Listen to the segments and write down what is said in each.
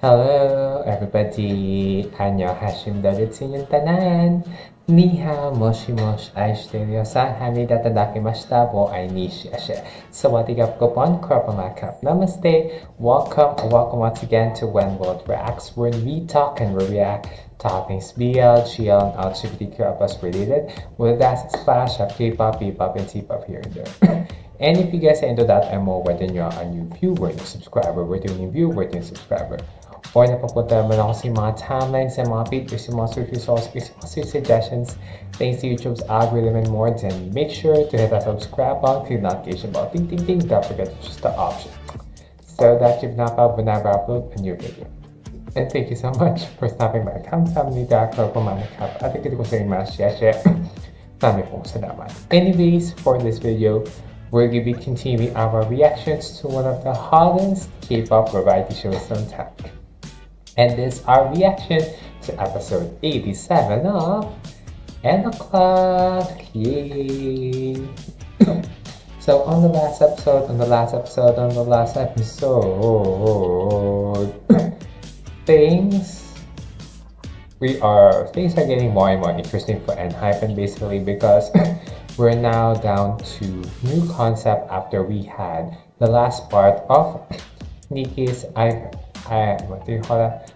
Hello everybody! 안녕하십니까 yung tanan! Ni hao moshi moshi aishite ryo-san hamnida tadakimashita wo ai nishi ashe. Sawadee gopon kropamakap. Namaste! Welcome once again to When World Reacts, where we talk and we react to all things BL, GL, and LGBTQ plus related, with a splash of K-pop, B-pop, and T-pop here and there. And if you guys are into that and more, whether you're a new viewer, new subscriber, whether you're new viewer, new subscriber, or napapunta naman ako sa mga timelines, sa mga feed, sa mga search results, sa mga suggestions, thanks to YouTube's algorithm and more, then make sure to hit that subscribe button, click the notification bell, ting ting ting, don't forget to choose the option, so that you've not out whenever I upload a new video. And thank you so much for stopping by. 감사합니다. 그렇고만cap. At ito ko sa inyo mga share. Dami pong salamat. Anyways, for this video, we're going to be continuing our reactions to one of the hottest K-pop variety shows on tap. And this is our reaction to episode 87 of N O'Clock. Yay! So on the last episode, things are getting more and more interesting for ENHYPEN, basically, because we're now down to new concept after we had the last part of Nikki's what do you call that?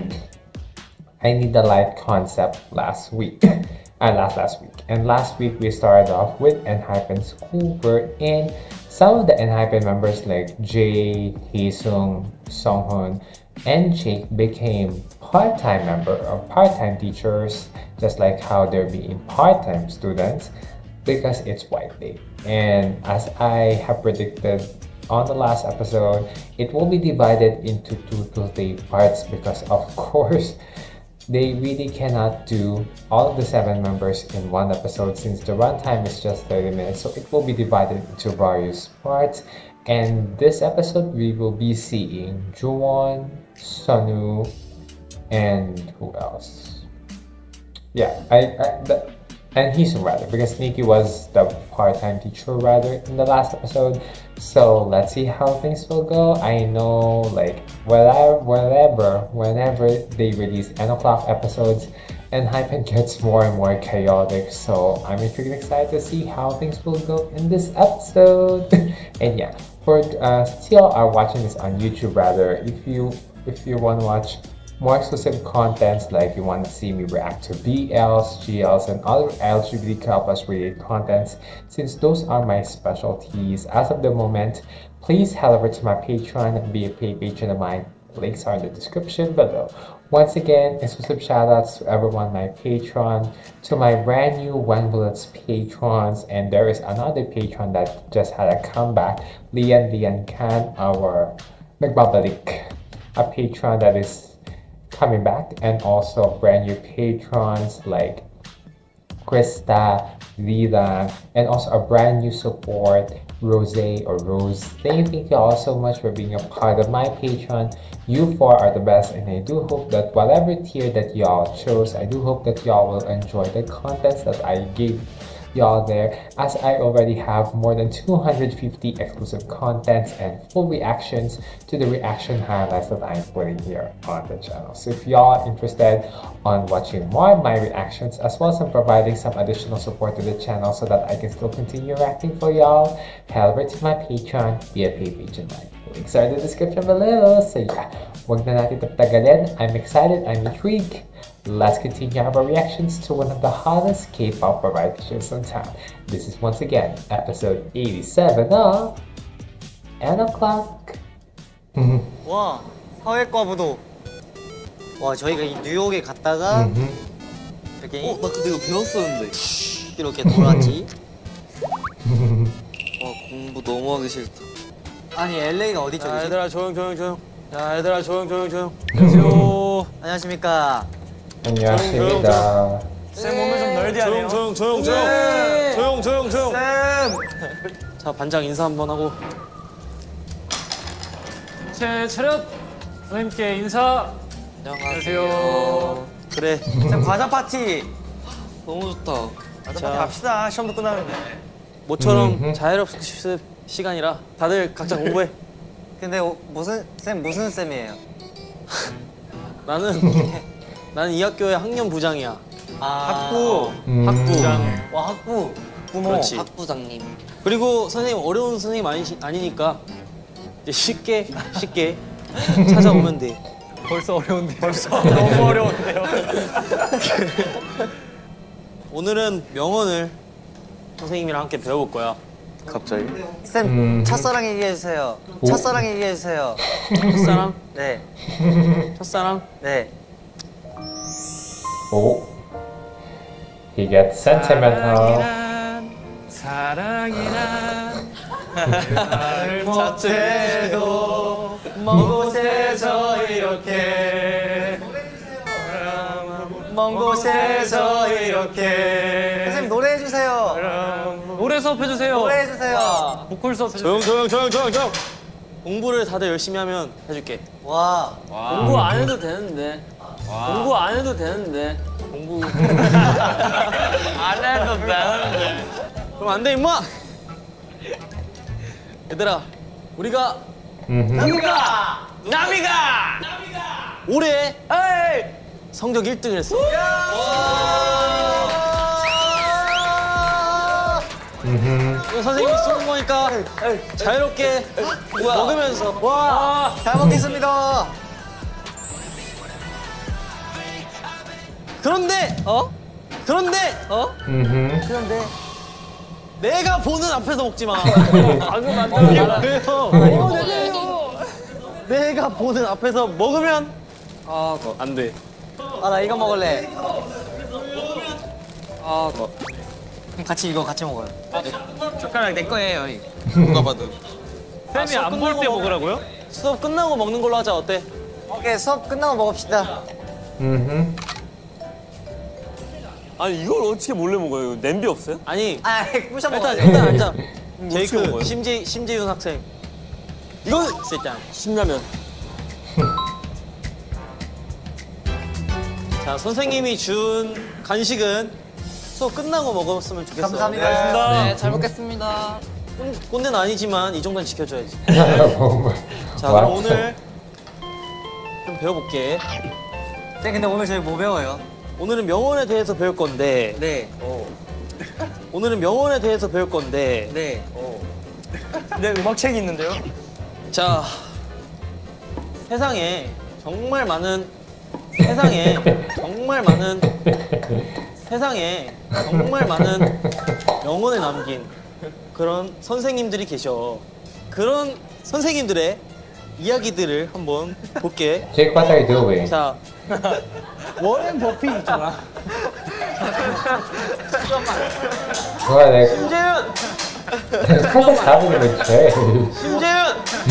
I Need the Light concept last week. Last week. And last week we started off with ENHYPEN School, wherein some of the ENHYPEN members like Jae, Haesung, Songhoon, and Jake became part-time teachers, just like how they're being part-time students, because it's White Day. And as I have predicted on the last episode, it will be divided into two Tuesday parts because of course they really cannot do all of the 7 members in one episode since the runtime is just 30 minutes, so it will be divided into various parts. And this episode we will be seeing Jowon, Sunwoo, and who else? Yeah, and Haesung rather, because Nikki was the part-time teacher rather in the last episode. So let's see how things will go. I know, like, whenever they release N O'Clock episodes, ENHYPEN gets more and more chaotic, so I'm really excited to see how things will go in this episode. And yeah, for since y'all are watching this on YouTube rather, if you want to watch more exclusive contents, like you want to see me react to BLs, GLs, and other LGBTQ plus related contents, since those are my specialties as of the moment, please head over to my Patreon and be a paid patron of mine. Links are in the description below. Once again, exclusive shoutouts to everyone, my Patreon, to my brand new When Bullets patrons, and there is another patron that just had a comeback, Lian Can, our nagbabalik, a patron that is coming back, and also brand new patrons like Krista, Vida, and also a brand new support, Rose. Thank you all so much for being a part of my Patreon. You 4 are the best, and I do hope that whatever tier that y'all chose, I do hope that y'all will enjoy the contents that I gave y'all there, as I already have more than 250 exclusive contents and full reactions to the reaction highlights that I'm putting here on the channel. So if y'all are interested on watching more of my reactions, as well as I'm providing some additional support to the channel so that I can still continue reacting for y'all, head over to my Patreon, be a paid patron. Links are in the description below. So yeah, wag na natin tagalin. I'm excited, I'm intrigued. Let's continue our reactions to one of the hottest K-pop variety shows on time. This is once again episode 87 of N O'Clock. 와, 사회과부도. 와, 저희가 이 뉴욕에 갔다가 이렇게 나 근데 이거 배웠었는데 이렇게 돌았지. 와 공부 너무 하기 싫다. 아니, LA가 어디 쪽이지? 얘들아 조용. 야 얘들아 조용. 안녕하세요. 안녕하십니까. 안녕하십니다. 쌤 오늘 좀 널디하네요. 조용. 쌤! 자 반장 인사 한번 하고. 차렷! 선생님께 인사! 안녕하세요. 그래. 쌤, 과자 파티! 너무 좋다. 과자 파티 갑시다. 시험도 끝나는데. 모처럼 자율학습 시간이라 다들 각자 공부해. 근데 무슨 쌤이에요? 나는 이 학교의 학년 부장이야. 학부. 학부장. 와 학부. 부모. 그렇지. 학부장님. 그리고 선생님 어려운 선생님 아니니까 이제 쉽게 찾아오면 돼. 벌써 어려운데. 벌써 너무 어려운데요. 오늘은 명언을 선생님이랑 함께 배워볼 거야. 갑자기? 쌤 첫사랑 얘기해 주세요. 첫사랑 얘기해 주세요. 첫사랑? 네. 첫사랑? 네. Oh, he gets sentimental. 사랑이란 날 못해도 먼 곳에서 이렇게 먼 곳에서 이렇게 선생님 노래해 주세요. 노래 수업 해주세요. 노래해 주세요. 보컬 수업 해주세요. 조용. 공부를 다들 열심히 하면 해줄게. 와. 공부 안 해도 되는데. 공부 안 해도 되는데. 공부 안 해도 되는데. 그럼 안 돼 임마. 얘들아, 우리가 남이가 올해 성적 1등을 했어. 이거 선생님이 쏘는 거니까 자유롭게 먹으면서. 와. 잘 먹겠습니다. 그런데 그런데 그런데 내가 보는 앞에서 먹지 마. 방금 안 들어. 왜요? 내가 보는 앞에서 먹으면 안 돼. 아 나 이거 먹을래. 같이 이거 같이 먹어요. 젓가락 내 거예요. 누가 봐도. 쌤이 안 볼 때 먹으라고요? 수업 끝나고 먹는 걸로 하자. 어때? 오케이 수업 끝나고 먹읍시다. 아니 이걸 어떻게 몰래 먹어요? 냄비 없어요? 아니 아 부셔 일단 먹어요. 앉아. 어떻게 제이크 먹어요? 심재윤 학생. 이거 있잖아. 신라면. 자 선생님이 준 간식은 수업 끝나고 먹었으면 좋겠어. 감사합니다. 네, 잘 먹겠습니다. 꼰대는 아니지만 이 정도는 지켜줘야지. What? 자 그럼 오늘 좀 배워볼게. 쌤 근데 오늘 저희 뭐 배워요? 오늘은 명언에 대해서 배울 건데. 네. 오늘은 명언에 대해서 배울 건데. 네. 내 음악책이 있는데요? 자 세상에 정말 많은 세상에 정말 많은 명언을 남긴 그런 선생님들이 계셔. 그런 선생님들의 이야기들을 한번 볼게. Jake, what are you doing? 자 워렌 버핏 있잖아. What is 심재윤! what's happening with Jake? 심재윤!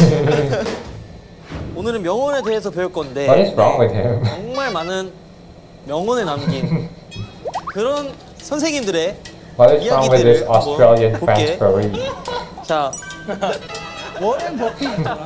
오늘은 명언에 대해서 배울 건데. What is wrong with him? 정말 많은 명언을 남긴 그런 선생님들의 What is wrong with this 이야기들을 한번 Australian 볼게. transferee? 자 워렌 버핏 있잖아.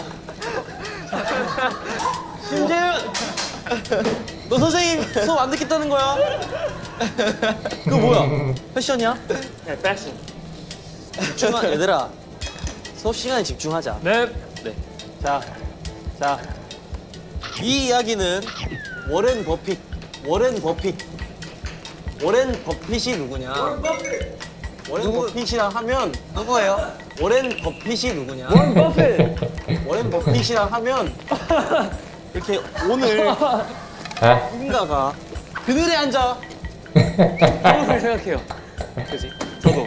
심재윤! 너 선생님 수업 안 듣겠다는 거야? 그거 뭐야? 패션이야? 네, 패션. 얘들아 수업 시간에 집중하자. 네. 네. 자, 이 이야기는 워렌 버핏이 누구냐? 워렌 버핏이라 하면 누구예요? 워렌 버핏이 누구냐? 워렌 버핏이라 하면 이렇게 오늘 Huh? 누군가가 그늘에 앉아. 저도 그렇게 생각해요. 그지? 저도.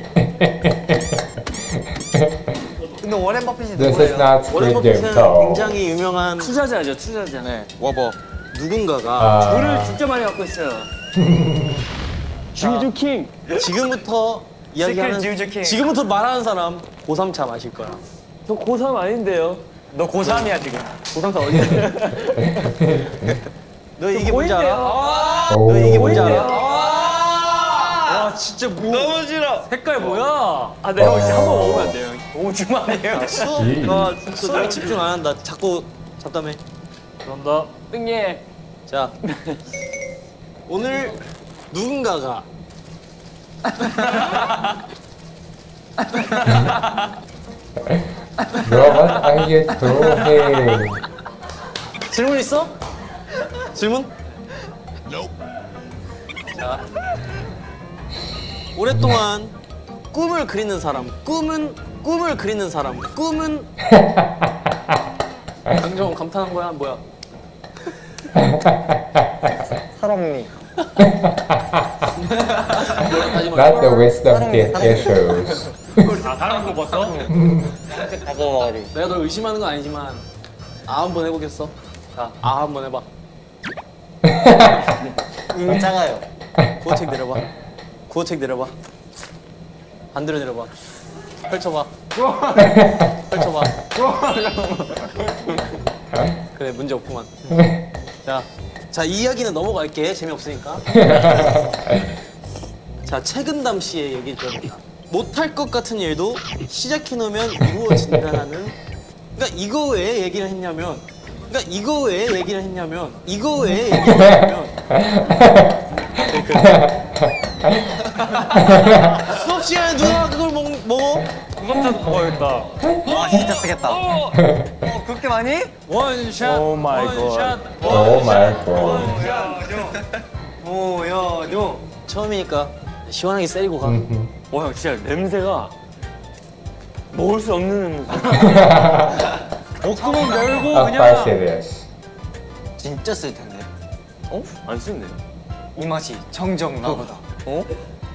근데 워렌 버핏이 This is 누구예요? not 워렌 Squid Game 버핏은 though. 굉장히 유명한 투자자죠, 투자자. 네, 누군가가 Uh, 물을 진짜 많이 갖고 있어요. 주주킹. 지금부터 이야기하는 지우즈킹. 지금부터 말하는 사람 고3차 마실 거야. 저 고3 아닌데요. 너 고3이야 지금. 고3차 어디야? 너 이게 뭔지 알아? oh. 너 이게 뭔지 알아? 와 진짜 너무 싫어. 색깔 뭐야? 아, 내가 진짜 한번 먹으면 안 돼요. 오줌만해요. 수업에 집중 안 한다. 자꾸 잡담해. 그런다. 응예. 자, 오늘 누군가가 Bro, what are you doing? 질문 있어? 질문? 자, 오랫동안 꿈을 그리는 사람, 꿈을 그리는 사람, 꿈은 강정 감탄한 거야 뭐야? 설왕리. Not the wisdom teeth issues. 아 다른 거 봤어? 가져와가지고. 내가 널 의심하는 건 아니지만 한번 해보겠어. 자, 한번 해봐. 이미 작아요. 구호책 내려봐. 구호책 내려봐. 반대로 내려봐. 펼쳐봐. 펼쳐봐. 그래, 문제 없구만. 자, 이 이야기는 넘어갈게. 재미없으니까. 자, 최근담 씨의 얘기 들어볼까? 못할 것 같은 일도 시작해놓으면 이루어진다는. 그러니까 이거 왜 얘기를 했냐면, 수업 시간에 누가 그걸 먹어? 그것도 먹어야겠다. 와 진짜 쓰겠다. 그렇게 많이? 원샷. 오 마이 갓. Oh my god. 보여줘. 처음이니까 시원하게 때리고 가. 와, 형 진짜 냄새가 먹을 수 없는 냄새. 목구멍 열고 Of course 그냥. it is. 진짜 쓸 텐데. 어? 안 쓰는데. 이 맛이 정정 나보다. 어?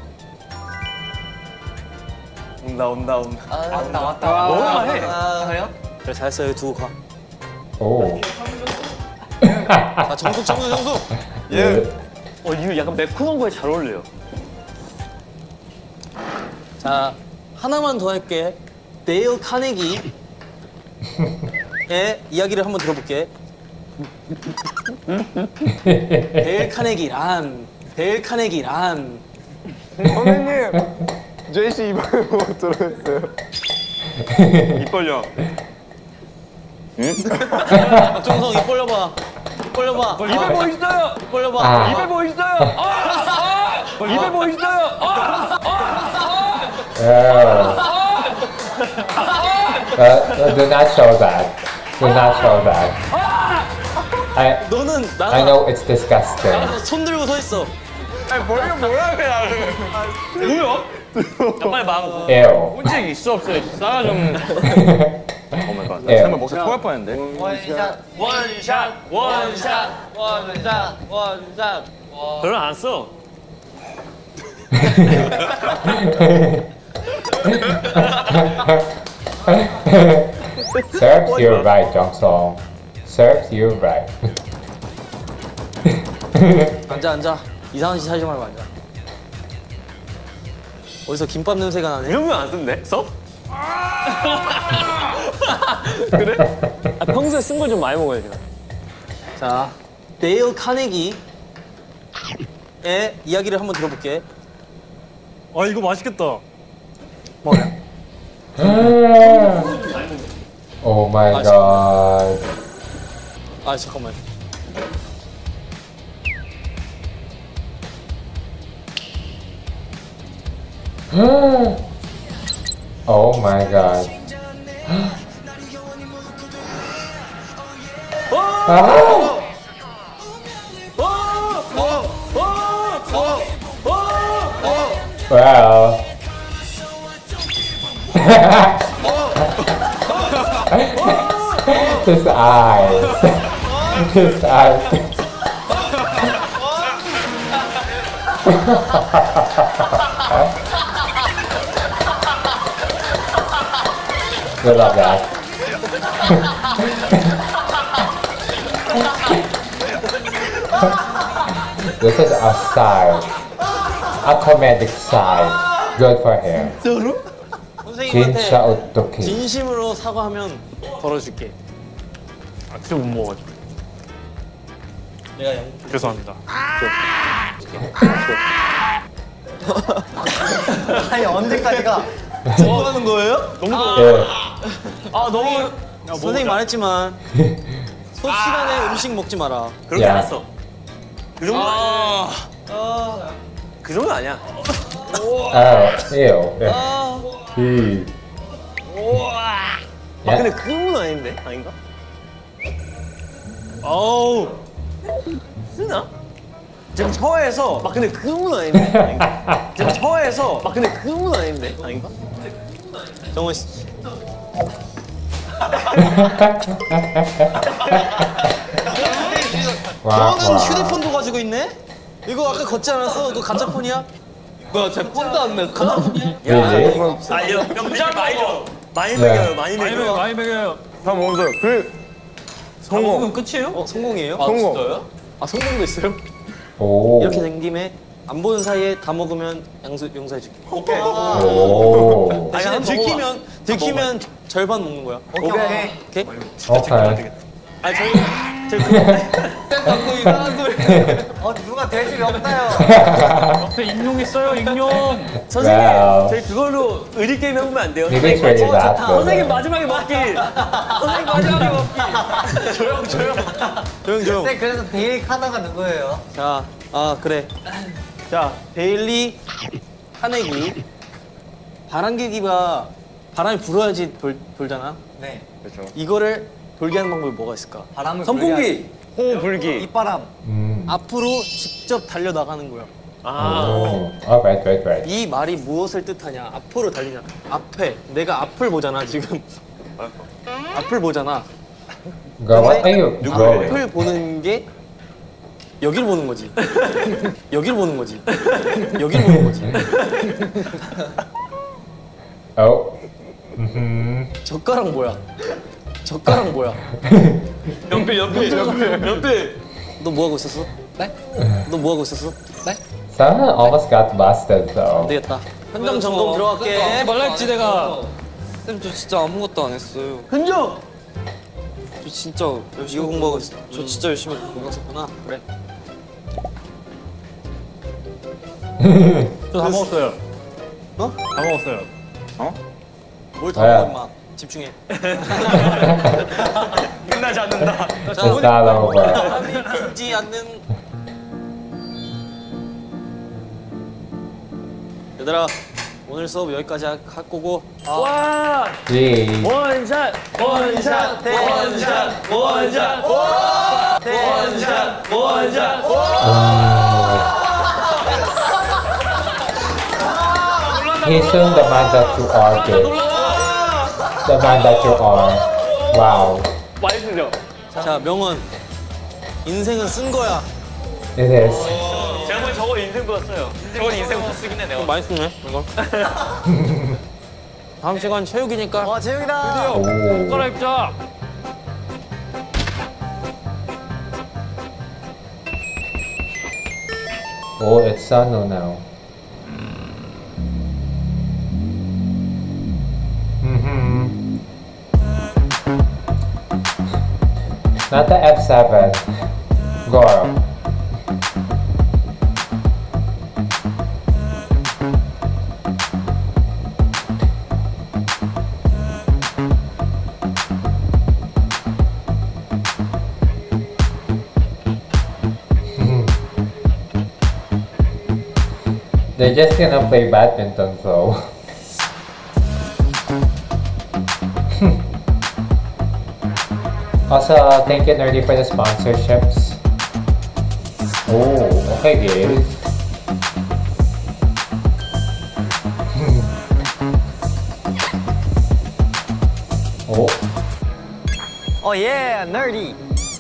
온다. 왔다. 뭐야 해? 그래요? 그래, 잘했어. 여기 두고 가. Oh. 자, 정숙. Good. 이거 약간 매콤한 거에 잘 어울려요. 자, 하나만 더 할게. 데일 카네기의 이야기를 한번 들어볼게. 데일 카네기란 선생님, 제이씨 이번에 뭐 들어있어요? 입 벌려. 박정성 입 벌려봐. 입에 뭐 있어요? 입 벌려봐. 아. 입에 뭐 있어요? 입에 뭐 있어요? Do not show that. Do not show that. 너는 I 나랑 know it's disgusting. 손 들고 서 있어. 뭐야? 빨리 막. Ew. 혼자 있어 없어요? 싸가지 없는. 오 마이 갓. Ew. 설마 목소리 토할 뻔했는데. 원샷. 별로 안 써. Serves you right, Jongsong. Serves you right. 앉아. 이상한 짓 하지 말고 앉아. 어디서 김밥 냄새가 나네. 이런 건 안 쓴대? 써? 그래? 평소에 쓴 걸 좀 많이 먹어야 돼. 자, 데일 카네기의 이야기를 한번 들어볼게. 아 이거 맛있겠다. 뭐야? Oh my god. 아, 잠깐만. Oh my god. Ah! Well. His eyes. His eyes. We love that. This is a side. A comedic side. Good for him. 선생님한테 진짜 어떡해. 진심으로 사과하면 덜어줄게. 아 진짜 못 먹어가지고. 내가 양. 죄송합니다. 아니 언제까지가? 좋아하는 거예요? Yeah. 너무. 선생님 말했지만 수업 시간에 음식 먹지 마라. 그렇게 야. 안 했어. 그 정도 아니야. 그 정도 아니야. Oh, ew. Yeah. 근데 그건 아닌데? 아닌가? 어우. 쓰나? 지금 처에서 막 근데 그건 아닌데. 지금 처에서 막 근데 그건 아닌데. 아닌가? 정원 씨. 너는 휴대폰도 가지고 있네? 이거 아까 걷지 않았어? 그거 가짜 폰이야? 뭐야, 제 폰도 안 냈어. 가짜 폰이야? Really? 아, 이거 부장 많이 줘. 많이 네. 먹여요, 많이 먹여요. 많이 먹여요. 다 먹었어요. 그 성공. 끝이에요? 성공이에요? 성공. 아 성공도 있어요? 오. 이렇게 된 김에 안 보는 사이에 다 먹으면 용서해줄게. 오케이. 오. 대신에 들키면 절반 먹는 거야. 오케이. 오케이? Okay. 아 저희 갖고 이상한 소리. 누가 돼지가 없나요? 옆에 익룡 있어요, 익룡. 선생님, 와우. 저희 그걸로 의리 게임 해보면 안 돼요? Maybe it's really that good. 선생님 마지막에 먹기. 선생님 마지막에 먹기. 조용. 조용. 네, 그래서 데일 카나가 누구예요? 자, 그래. 자, 데일리 타내기. 바람개기가 바람이 불어야지 돌잖아. 네. 이거를 돌게 하는 방법이 뭐가 있을까? 바람을 선풍기. 호흡 불기. 입바람. 앞으로 직접 달려 나가는 거야. Oh. Right. 이 말이 무엇을 뜻하냐? 앞으로 달리냐? 앞에 내가 앞을 보잖아 지금. 앞을 보잖아. Girl, what are you growing? 앞을 보는 게 여기를 보는 거지. 여기를 보는 거지. 여기를 보는 거지. Oh. 젓가락 뭐야? 젓가락 뭐야? 연필. 너 뭐 하고 있었어? 네? 너 뭐 하고 있었어? 네? Someone almost got busted 안 though. 되겠다. 현장 점검 들어갈게. 말라 했지 내가. 쌤, 저 진짜 아무것도 안 했어요. 현장. 저 진짜 이거 공부하고 있어. 저 진짜 열심히 공부했어. 했구나. 그래. 저 다 먹었어요. 어? 다 먹었어요. 뭘 다 네. 먹어 임마. 집중해. 끝나지 않는다. 자, It's not over. 바람이 불지 않는. 얘들아, 오늘 수업 여기까지 할 거고. 와. Gee. 원샷. He's soon the man that you are, bitch. The man that you are. Wow. 많이 들려. 자, 명언. 인생은 쓴 거야. It is. 제가 보기 저거 인생도 썼어요. 저건 인생도 쓰긴 해, 내가. 많이 쓰네, 이거. 다음 시간 체육이니까. 와, 재욱이다. Oh. 갈아입자. Oh, it's Sano now. Not the F7. Goro. They're just gonna play badminton, so. Also, thank you Nerdy for the sponsorships. Oh, okay guys. Oh, 어, 예, nerdy.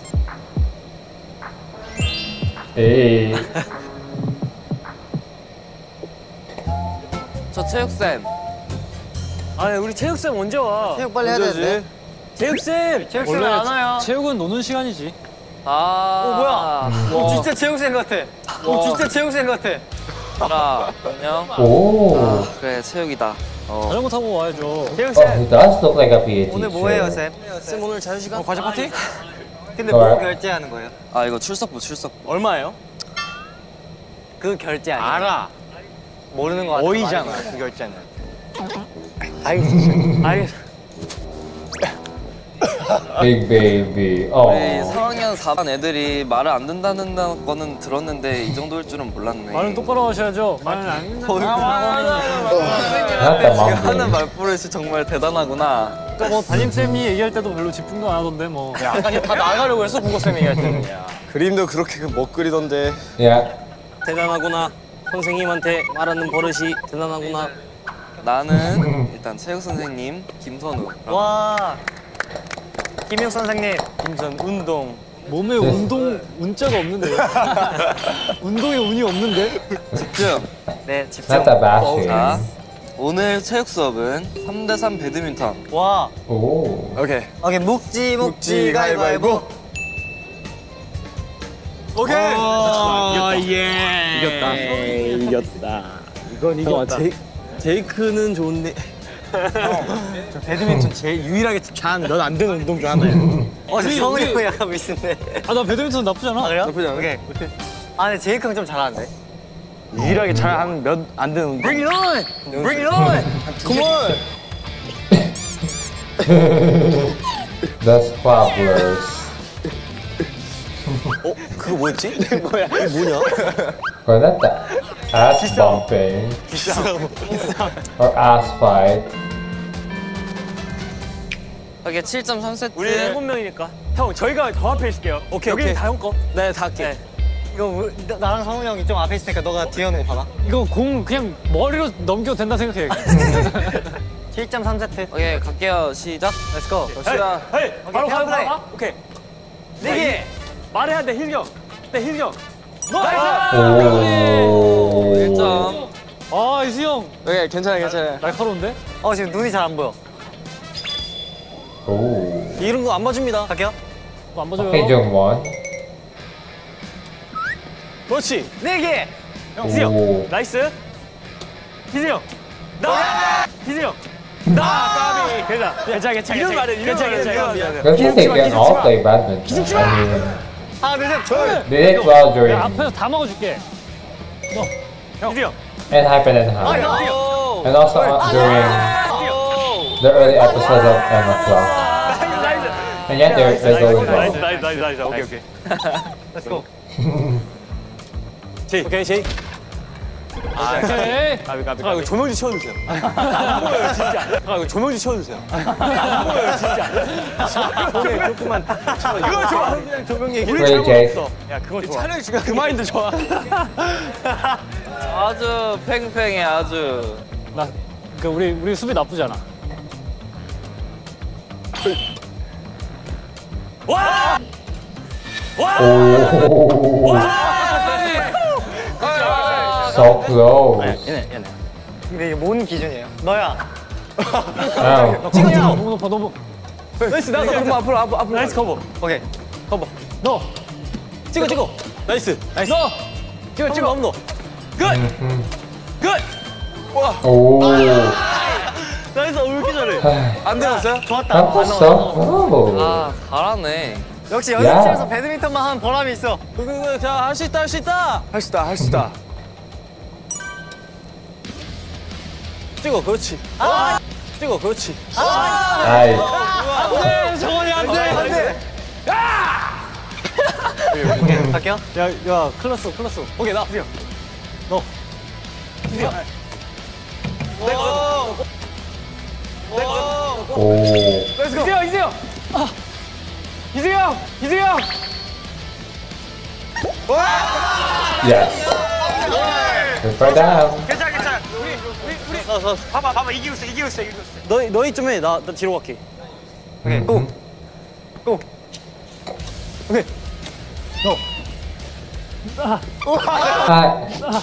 hey. 저 체육쌤. 아, 우리 체육쌤 언제 와? 체육 빨리 해야 되는데. 체육쌤. 체육쌤 안 와요. 체육은 노는 시간이지. 아. 뭐야? 진짜 체육생 같아. 진짜 체육생 같아. 라 안녕. Oh. 그래, 체육이다. 자전거 타고 와야죠. Oh, 체육생. he does look like a PE 오늘 teacher. 뭐해요, 쌤? 쌤 오늘 자유시간? 과제 파티? 근데 뭘? 뭐 결제하는 거예요? 아, 이거 출석부. 얼마예요? 그 결제 아니에요? 알아. 모르는 거 같아. 어이잖아, 그 결제는. 알겠어. Big baby. Oh. 우리 4학년 4반 애들이 말을 안 듣는다는 거는 들었는데 이 정도일 줄은 몰랐네. 말은 똑바로 하셔야죠. 말은 안 Not 선생님한테 the 지금 mom. 하는 말버릇이 정말 대단하구나. 뭐 담임쌤이 얘기할 때도 별로 집중도 안 하던데 뭐. 아까 다 나가려고 했어 국어쌤 얘기할 때는. 그림도 그렇게 못 그리던데. Yeah. 대단하구나. 선생님한테 말하는 버릇이 대단하구나. 나는 일단 체육 선생님 김선우. 와. 김용 선생님. 김선 운동. 몸에 운동 운자가 없는데. 운동에 운이 없는데. 집중. 네, 집중. Not a bad 자, thing. 오늘 체육 수업은 3대3 배드민턴. 와. Oh. 오케이. 오케이, 묵지 가위바위보. 오케이. 예. 이겼다. 이겼다. 이건 이겼다. 제이크는 좋은데. 저 배드민턴 제일 유일하게 넌 안 되는 운동 중 하나야. 저 성훈이 형이 약간 미스인데. 아 나 배드민턴 나쁘지 않아. 그래요? 나쁘지 않아. 오케이. 아, 근데 제이크 형 좀 잘하는데. 유일하게 잘하는 몇 안 되는 운동. Bring it on! Bring it on! Come on. The Squabblers. 그거 뭐였지? 뭐야? 이게 뭐냐? Or not the ass bumping. Or ass fight. 이게 7.3세트. 우리 7명이니까. 형 저희가 더 앞에 있을게요. 오케이, 여기는 오케이. 다 형 거. 네, 다 할게. 이거 나랑 성훈이 형이 좀 앞에 있으니까 너가 뒤에 오는 거 봐봐. 이거 공 그냥 머리로 넘겨도 된다 생각해. 7.3세트. 오케이 갈게요. 시작. Let's go. 갑시다. 헤이, 바로 페어 플레이. 가. 오케이. 내기. 말해야 돼, 힐경. 네, 힐경. Oh. 1점. 아 이수 형 오케이, 괜찮아. 날카로운데? 지금 눈이 잘 안 보여. Oh. 이런 거 안 맞습니다. 갈게요. 안 봐줘요. Okay, Jungwon. 그렇지. 내기. 형, 오. 희승. 나이스. 희승 형. 희승 형. 까비. 괜찮아. 이런 말해. 괜찮아. Good thing they can all play badminton. I mean, 하나, 둘, 셋. they did well during 야, 앞에서 다 먹어줄게. 희승 형. and Hypen and High. 오. And also during the early episodes of Emma Clock. And yet they're going well. 나이스. 오케이. Let's go. 제이. 오케이, 제이. 오케이. 잠깐 이거 조명 좀 치워주세요. 안 보여요 진짜. 잠깐 이거 조명 좀 치워주세요. 안 보여요 진짜. 조명 조금만. 그거 좋아. 그냥 조명 얘기. Great, Jay. 야 그거 좋아. 촬영이 중요한 그 마인드 좋아. 아주 팽팽해 아주. 나 그러니까 우리 수비 나쁘지 않아. Oh. So close. 얘네. 근데 이게 뭔 기준이에요? 너야. Oh. 너무 높아 너무. 나이스 나 앞으로. 나이스 커버. 오케이. 너. 찍어. 나이스. 너. 찍어. 엄너. 굿. Oh. 나이스. 왜 이렇게 잘해? 안 되었어요? 좋았다. That was so close. 아 잘하네. 역시 연습실에서 배드민턴만 하는 보람이 있어. 자, 할 수 있다. 할 수 있다. 찍어. 그렇지. 찍어. 그렇지. Nice. 안돼. 정원이 안돼. 갈게요. 야 클났어. 오케이 나. 너. Oh. 이세영. 이세영. Yes. Good for them. 괜찮아. 우리. 봐봐. 이기고 있어. 너희 좀 해. 나 뒤로 갈게. 오케이. 고. 오케이. Hi.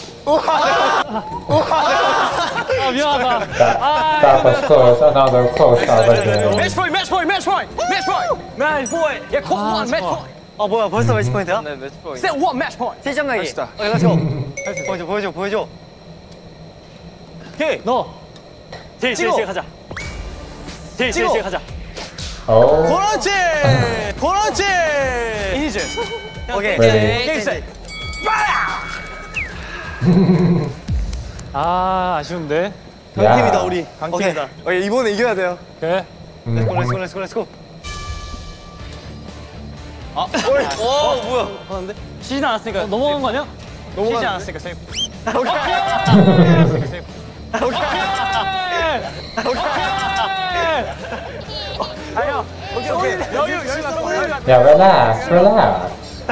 아 미안하다. That was close. Another close shot again. 매치 포인트. 야, 코스 원 매치 포인트. 뭐야, 벌써 매치 포인트야? 네 매치 포인트. 셋 원 매치 포인트. 7점 내기. 갑시다. 오케이, 렛츠고. 보여줘. 오케이. 너. 제일 가자. 제일 가자. Oh. 그렇지. 이제. 오케이. Ready. 게임 셋. 아 아쉬운데. Yeah. 우리. 강팀이다. 오케이, 이번에 이겨야 돼요. 그래. Mhm. 렛츠고. 뭐야? 하는데? 쉬진 않았으니까 넘어간 거 아니야? 쉬지 않았으니까 세이프. Yeah, relax, relax.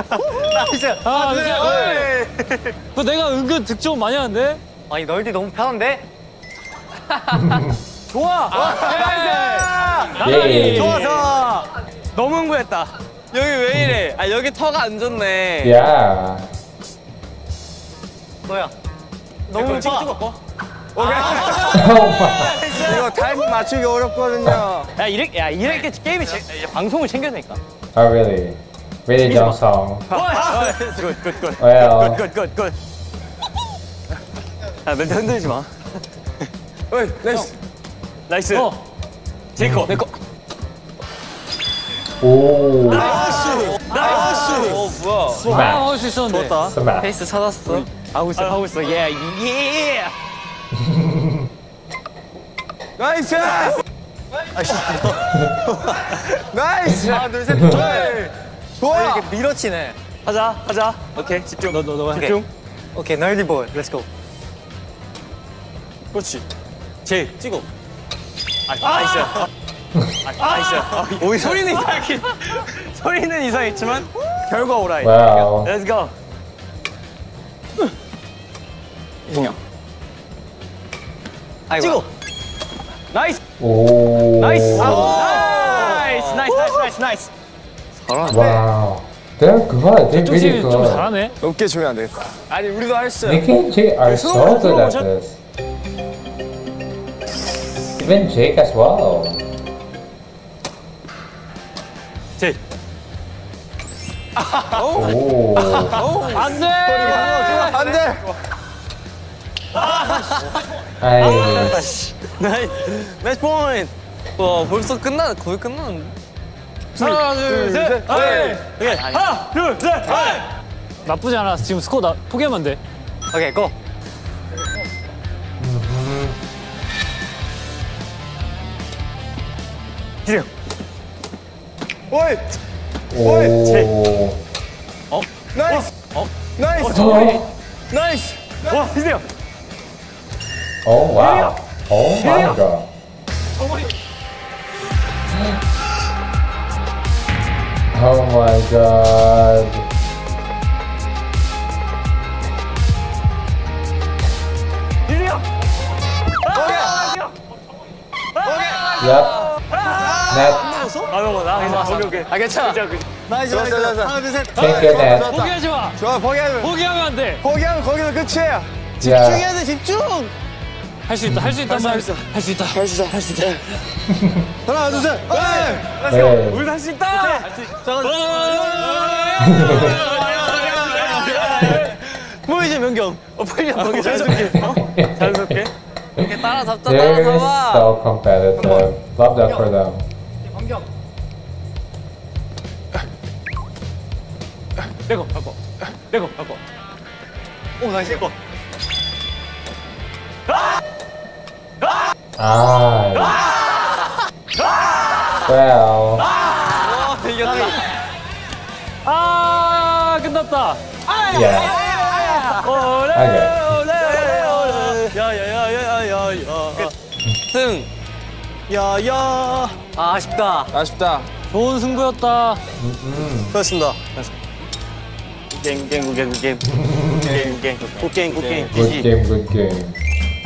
내가 은근 득점 많이 하는데? 아니 널디 너무 편한데? 좋아! Yay. 좋아서 너무 흥분했다. 여기 왜 이래? 아 여기 터가 안 좋네. Yeah. 너야. 너무 찍어. Oh my. 이거 타이밍 맞추기 어렵거든요. 이렇게 게임이 방송을 챙겨야 되니까. Oh really? Really dumb song. 굿. Well. 굿. 아 멘트 흔들지 마. 어이, 나이스. 나이스. 제이코. 내 거. Ooh. 나이스. 뭐야? Smash. 할 수 있었는데. 좋았다. Smash. 페이스 찾았어. 하고 있어. 예. 나이스. 나이스. 하나, 둘, 셋. 좋아. 이렇게 밀어치네. 하자. 오케이 집중. 너 집중. 오케이 널디 볼. 렛츠고. 그렇지. 제이 찍어. 나이스. 오이 소리는 이상했지만 결과 오라이. Wow. Let's go. 찍어. 나이스. Ooh. 나이스. Wow. They're good. They're really 좀 good. 잘하네. 높게 주면 안 되겠다. 아니 우리도 할 수. Nicky and Jake are so good at this. Even Jake as well. 제이. Ooh. 안 돼! 안 돼. Nice. 나이스 포인트. 와 벌써 거의 끝났는데. 하나 둘 셋. 오케이. 하나 둘 셋. 나쁘지 않아. 지금 스코어 포기하면 안 돼. 오케이 고. 기대요. 오이. Ooh. 나이스. 나이스. Oh. 나이스. 와 기대요. Oh wow. Oh my god. Oh my god. 기대요. Yep. Net. 오케이. 아 괜찮아. 나이스. 좋았어. 하나 둘 셋. Thank you, Net. 포기하지 마. 좋아, 포기하면. 포기하면 안 돼. 포기하면 거기서 끝이에요. Yeah. 돼 집중. 할 수 있다. 할 수 있단 말. 할 수 있다. 하나, 둘, 셋. Hey. 우리도 할 수 있다. 보이지 명경. 보이지 명경 자연스럽게. 자연스럽게. 이렇게 따라잡자. They're so competitive. Love that for them. 내고 바꿔. 오 나이스. Well. 아, 끝났다. Yeah. Okay. 야야야야야야. 승. 야야. 아 아쉽다. 아쉽다. 좋은 승부였다. 그렇습니다. 게임. 굿게임. Good game, good game.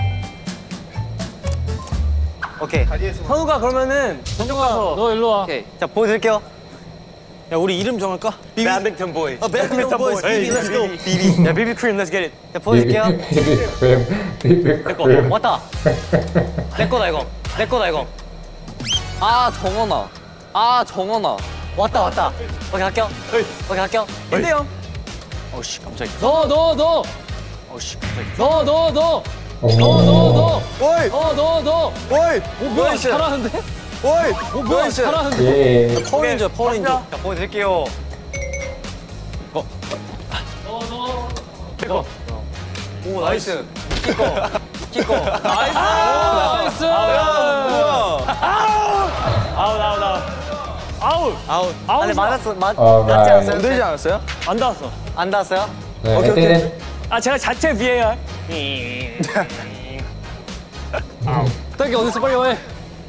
오케이. 선우가 그러면은 전종 가서. 너 일로 와. 오케이. 자 보여드릴게요. 야 우리 이름 정할까? 배드민턴 보이즈. 배드민턴 보이즈. 비비 렛츠 고. 비비. 야 비비 크림 렛츠 겟 잇. 자 보여드릴게요. Baby cream. Baby cream. 왔다. 내 거다 이거. 내 거다 이거. 아 정원아. 왔다. 오케이 갈게요. 오케이 갈게요. 1대0. 어우씨 깜짝이야. 너. 어우씨 깜짝이야. 너. Oh. 오이. 오이. 뭐야, 잘하는데? 오이. 뭐야, 잘하는데? Yeah. 파워레인저. 자 보여드릴게요. 오 나이스. 키코. 나이스! 아웃. 아웃. 아니 맞았어. 맞지 Alright. 않았어요? 건들지 않았어요? 안 닿았어. 안 닿았어요? 네, 오케이, it didn't. 아 제가 자체 VAR. 딸기 어딨어 빨리 와.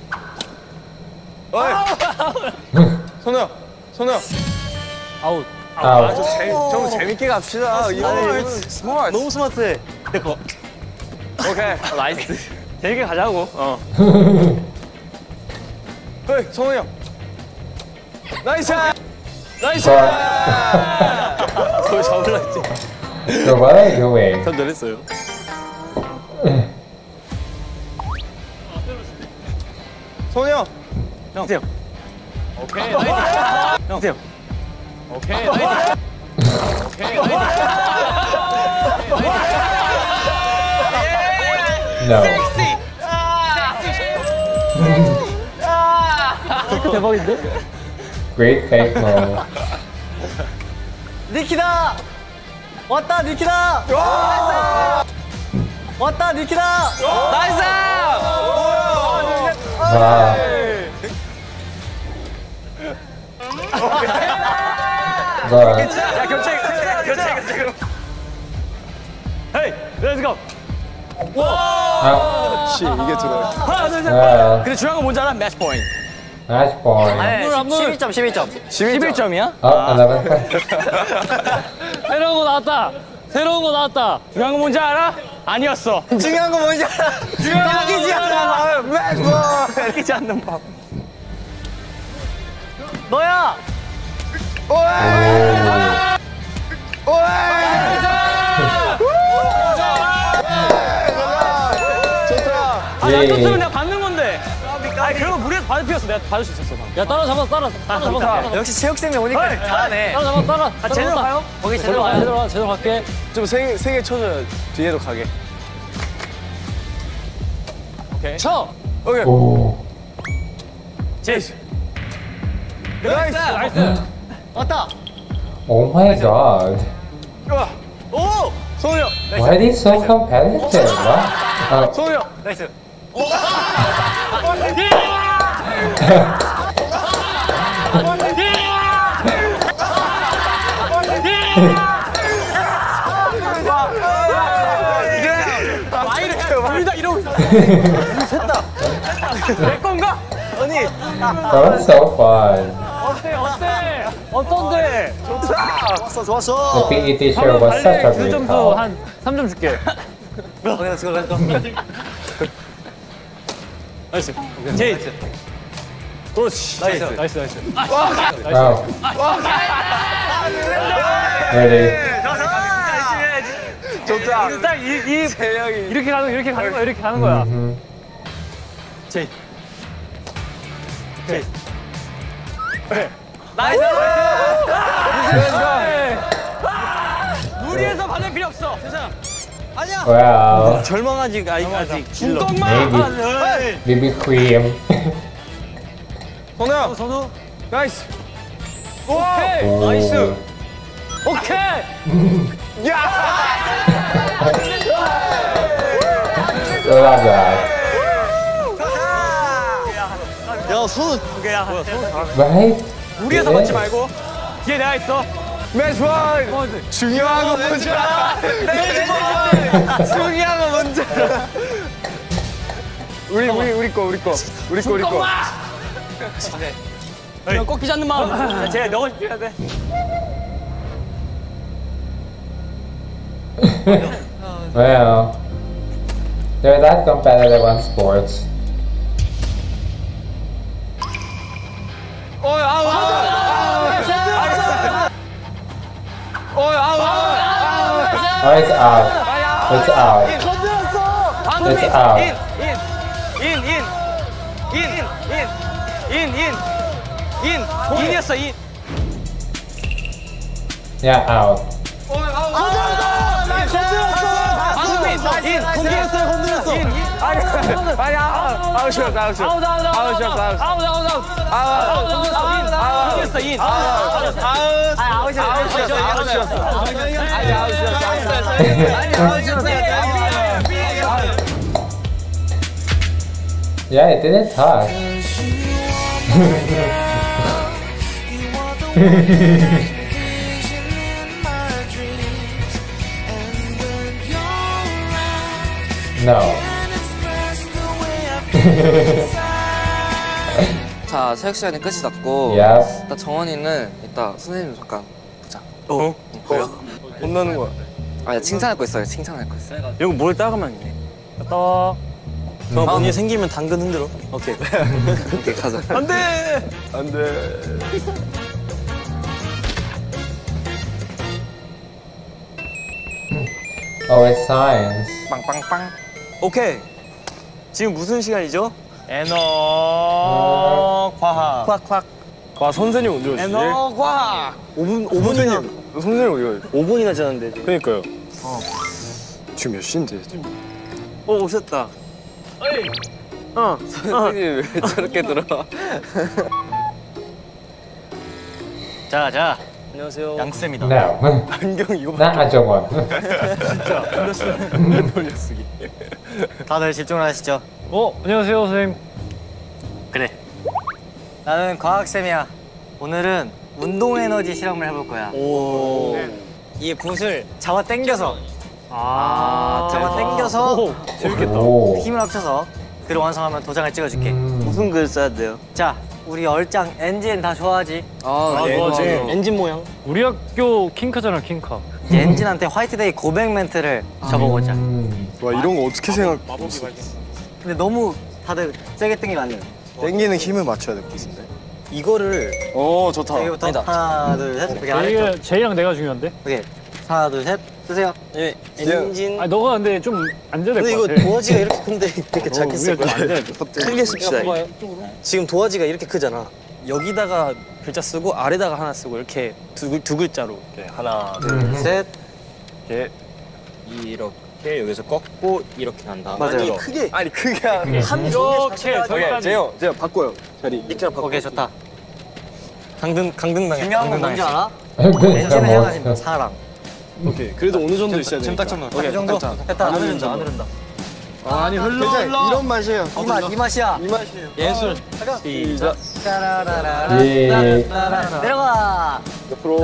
어이. 선우 형. 아웃. Out. 좀 재밌게 갑시다. 이거 스마트. 너무 스마트해. 내거. 오케이. 나이스. 재밌게 가자고. 어이, 선우 형. 나이스. 나이스. 그걸 잡으려 했지. So what are you doing? 전 잘했어요. 선우 형. 형. 세요. 오케이 나이스. 형. 세요. 오케이 나이스. 오케이 나이스. No. 대박인데? Great fake move. 니키다. 왔다 니키다. 왔다 니키다. 나이스! Wow. But 야 교체. 헤이, 렛츠 고. out. 씨, 이게 들어요. 하나 둘 셋. Well, 근데 중요한 건 뭔지 알아? 매치 포인트. match point. 아니 12점 12점. 11점이야? Oh, 11 point. 새로운 거 나왔다. 새로운 거 나왔다. 중요한 건 뭔지 알아? 아니었어. 중요한 건 뭔지 알아? 딱이지 않아. 매치 딱이지 않는 밥. 너야. 아, 나 예. 줬으면 내가 받는 건데. 아니 그런 거 무리해서 받을 필요 없어. 내가 받을 수 있었어. 야 따라잡아. 역시 체육쌤이 오니까 잘하네. 따라. 아 제대로 가요? 거기 제대로 가요. 제대로 갈게. 좀 세게 쳐줘요. 뒤에도 가게. 쳐. 오케이. Oh. 제이스. 나이스. 나이스. 왔다. Oh my god. 좋아. 오! 선우 형. Why are they so competitive? What? 선우 형. 나이스. 우리다 이러고 있어. 내 건가? That was so fun. 어때? 어떤데? 좋았어 좋았어. The PE teacher was such a 그 great 점수 help. 한 3점 줄게. 오케이 렛츠고 렛츠고. 나이스. 제이스. 그렇지. 나이스. Wow. Ready? 좋다. 딱이 재영이. 이렇게 가는 거야. Mhm. 제이. 무리해서 받을 필요 없어. 괜찮아. Well, 절망하지 아직 질러. maybe BB cream. 선우 형. 선우. 나이스. 오케이. Oh. 오케이. Love that. 야 선우 Right? 무리해서 받지 말고 뒤에 내가 있어. 매치 포인트. 중요한 건 뭔지 알아? 매치 포인트. 중요한 건 뭔지 알아? 우리 거. 이거 꺾이지 않는 마음. 쟤 너가 집중해야 돼. Well, they're that competitive on sports. Oh, it's out. It's out. It's out. 인이었어 인. Yeah, out. 건드렸어. Yeah, it didn't touch. No. 자, 체육 시간이 끝이 났고 Yep. 일단 정원이는 이따 선생님 잠깐 보자. 그래요? 혼나는 거야. 아니 칭찬할 거 있어요. 칭찬할 거 있어요. 이거 뭘 따가만 있네. 저 본인 생기면 당근 흔들어. 오케이. 오케이 가자. 안 돼! 안 돼. Oh, it's science. 빵빵빵. 오케이. 지금 무슨 시간이죠? 애너 과학. 콱콱. 과 선생님 언제 오시지? 애너 과학. 5분이나 선생님 어디 가요? 5분이나 지났는데 지금. 그러니까요. 지금 몇 시인데? 오셨다. 선생님 왜 저렇게 들어와? 자. 안녕하세요. 양쌤이다. No. 안경 이거 Not 안정원. 돌려쓰기. 다들 집중을 하시죠. 안녕하세요, 선생님. 그래. 나는 과학쌤이야. 오늘은 운동 에너지 실험을 해볼 거야. 오. 이 붓을 잡아 당겨서 아, 잡아 당겨서 재밌겠다. 오. 힘을 합쳐서 글을 완성하면 도장을 찍어줄게. 무슨 글 써야 돼요? 자, 우리 얼짱 엔진 다 좋아하지? 아, 네. 좋아하지. 엔진 모양. 우리 학교 킹카잖아, 킹카. 이제 엔진한테 화이트데이 고백 멘트를 적어보자. 와 이런 거 어떻게 생각? 근데 너무 다들 세게 당기면 안 돼. 땡기는 힘을 맞춰야 될 것 같은데. 이거를 좋다. 여기부터 아니다. 하나, 둘, 셋. 이렇게 아래쪽. 이게 제이랑 내가 중요한데? 오케이. 하나, 둘, 셋. 쓰세요. 예, 엔진. 아니, 너가 근데 좀 앉아야 될 근데 것 이거 같아. 도화지가 이렇게 큰데 이렇게 작게 쓸 우리가 좀 거야. 앉아야 돼. 크게 씁시다. 지금 도화지가 이렇게 크잖아. 여기다가 글자 쓰고 아래다가 하나 쓰고 이렇게 두 글자로. 이렇게 하나, 셋. 이렇게 이렇게 여기서 꺾고 이렇게 한 다음. 맞아요. 아니 크게. 아니 크게 한 이렇게 오케이, 저기까지. 제요 바꿔요. 자리. 이렇게 바꿔. 오케이, 좋다. 강등당해. 중요한 건 뭔지 알아? Good 엔진을 향한 job. 사랑. 오케이. 그래도 어느 정도 있어야 지금 되니까. 딱 정말. 이 정도? 됐다. 안 흐른다, 안 흐른다. 아니 흘러. 이런 맛이에요. 이 맛이야. 이 맛이에요. 예술. 시작. 따라라라라. 예. 내려가. 옆으로.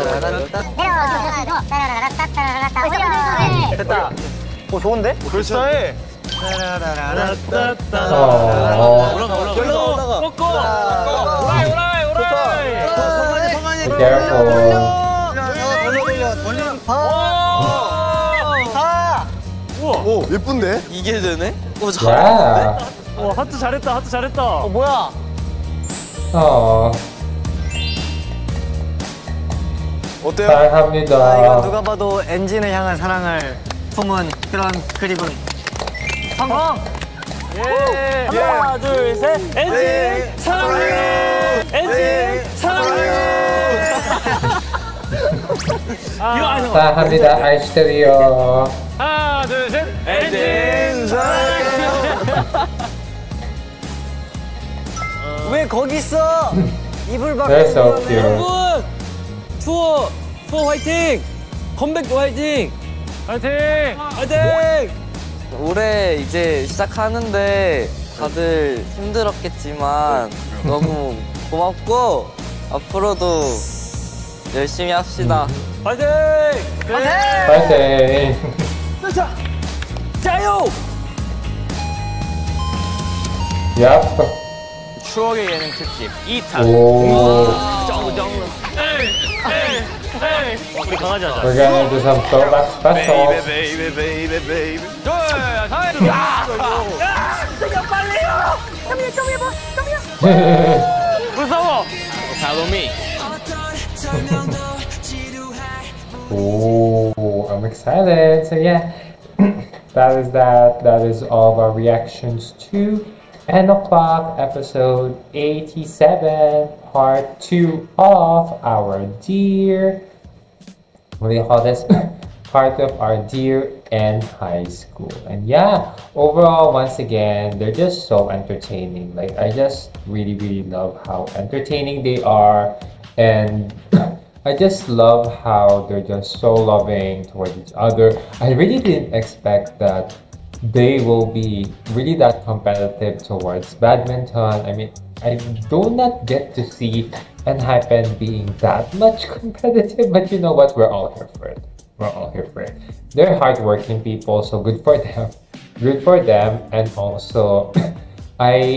됐다. 오, 좋은데? 불사해. Oh. 올라가. 꺾어! 오라이, 오라이, 오라이! Be careful. 오 예쁜데? 이게 되네? 오 Yeah. 하트 잘했다, 하트 잘했다. 뭐야? Oh. 어때요? 이건 사랑합니다. 누가 봐도 엔진을 향한 사랑을 품은 그런 그림은 성공! 예. 하나, 둘, 셋. 엔진 사랑해요! 엔진 사랑해요! 이거 아니야. 사랑합니다. 아이스테리오. 하나, 둘, 셋. 엔진 사랑해요! 왜 거기 있어? 이불 밖에 They're so 있는데. cute. 여러분 투어 화이팅! 컴백도 화이팅! 화이팅! 화이팅! 올해 이제 시작하는데 다들 힘들었겠지만 너무 고맙고 앞으로도 열심히 합시다. 화이팅! 파이팅. 자요! Yep. 추억의 예능 특집 2탄. Oh. 우리 강아지 하자. We're gonna do some throwback specials. 무서워! Oh, I'm excited. So yeah, that is that. That is all of our reactions to N O'Clock episode 87, part 2 of our dear, what do you call this? Part of our dear N high school. And yeah, overall, once again, they're just so entertaining. Like, I just really love how entertaining they are. And I just love how they're just so loving towards each other. I really didn't expect that they will be really that competitive towards badminton. I mean, I do not get to see ENHYPEN being that much competitive, but you know what? We're all here for it. We're all here for it. They're hardworking people, so good for them. Good for them, and also I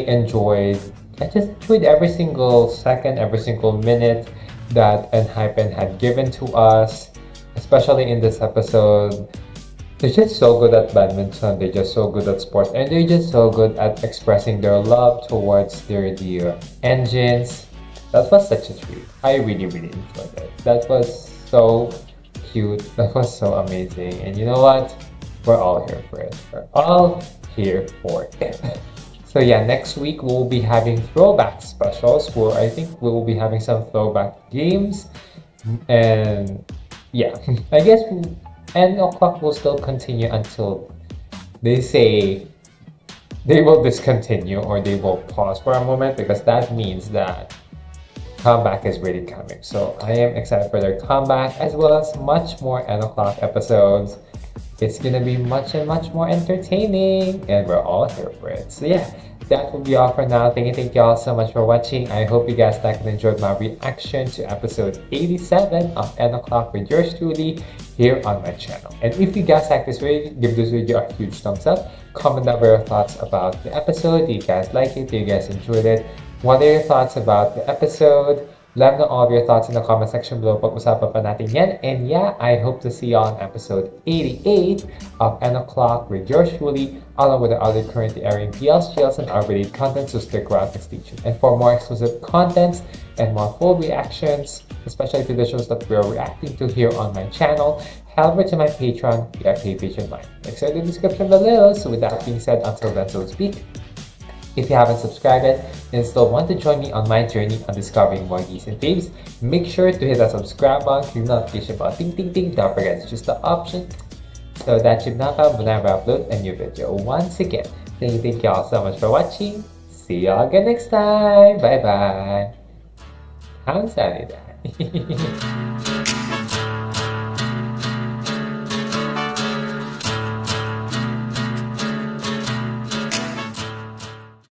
just enjoyed every single second, every single minute that ENHYPEN had given to us, especially in this episode. They're just so good at badminton, they're just so good at sports, and they're just so good at expressing their love towards their dear engines. That was such a treat. I really enjoyed it. That was so cute. That was so amazing. And you know what? We're all here for it. We're all here for it. So yeah, next week we'll be having throwback specials where I think we will be having some throwback games. And yeah, I guess 10 o'clock will still continue until they say they will discontinue or they will pause for a moment, because that means that comeback is really coming. So I am excited for their comeback, as well as much more 10 o'clock episodes. It's gonna be much more entertaining, and we're all here for it. So yeah, that will be all for now. Thank you all so much for watching. I hope you guys liked and enjoyed my reaction to episode 87 of 10 o'clock with yours truly here on my channel. And if you guys like this video, give this video a huge thumbs up. Comment down your thoughts about the episode. Do you guys like it? Do you guys enjoyed it? What are your thoughts about the episode? Let me know all of your thoughts in the comment section below. Pag-usapan pa natin yan. And yeah, I hope to see you on episode 88 of 10 o'clock with yours truly, along with the other currently airing PLs, GLs, and R-rated content, so stick around and stay tuned. And for more exclusive contents and more full reactions, especially to the shows that we're reacting to here on my channel, head over to my Patreon via PayPage line. Links are in the description below. So with that being said, until then, so to speak, if you haven't subscribed yet and still want to join me on my journey on discovering more geeks and faves, make sure to hit that subscribe button, click the notification bell, ting ting ting, don't forget to choose the option so that you know whenever I upload a new video. Once again, thank you all so much for watching. See y'all again next time. Bye bye. 감사합니다.